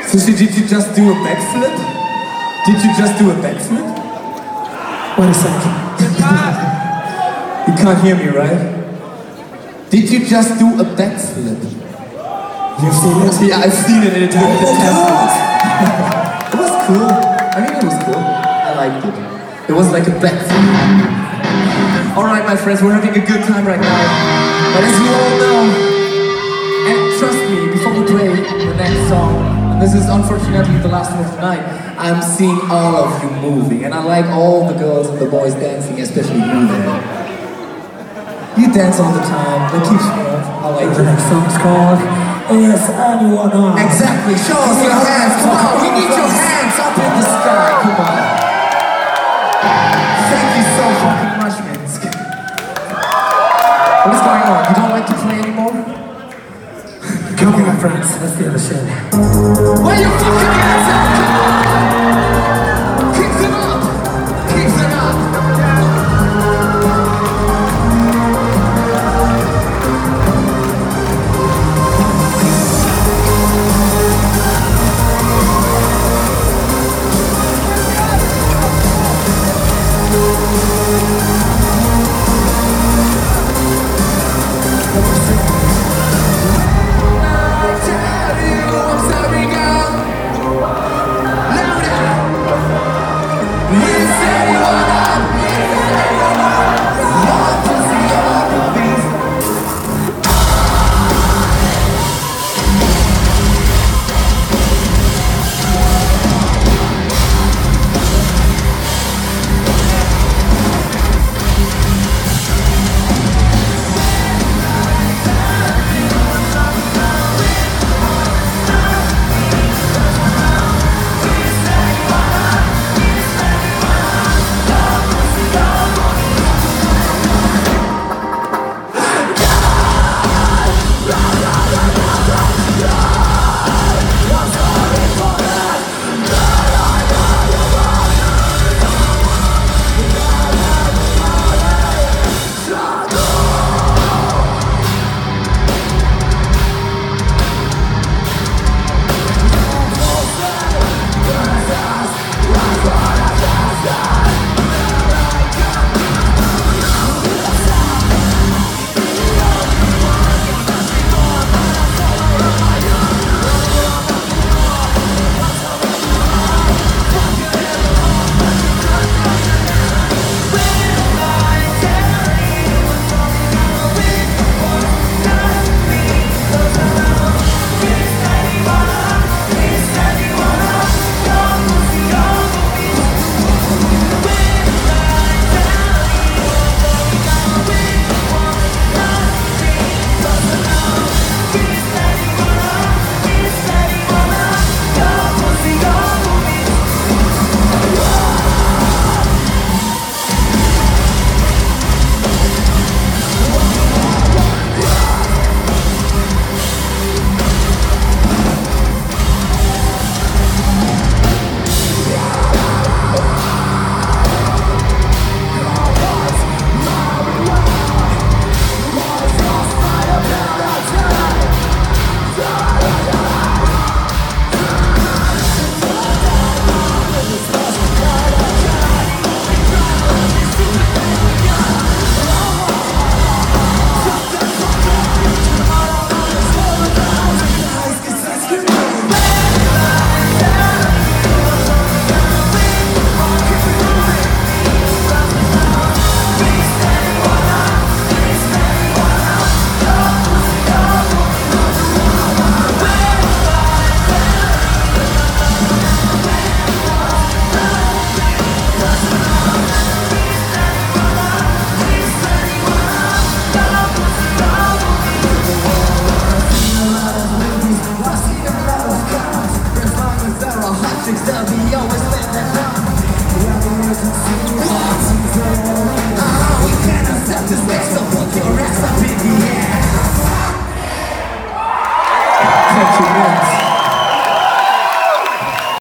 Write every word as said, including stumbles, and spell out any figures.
Sushi, did you just do a backflip? Did you just do a backflip? Wait a second. You can't hear me, right? Did you just do a backflip? You've seen it? Yeah, I've seen it and it took me ten minutes. It was cool. I mean, it was cool. I liked it. It was like a backflip. Alright, my friends, we're having a good time right now. But as you all know, and trust me, before we play the next song, and this is unfortunately the last one of the night, I'm seeing all of you moving, and I like all the girls and the boys dancing, especially you there. You dance all the time, that keeps me up. I like The next song's called Is Anyone On? Exactly, show us your hands, come on, we need your hands up in the sky, come on. Thank you so fucking much, Minsk. What's going on? You don't like to play anymore? Come on, my friends, let's get the shit.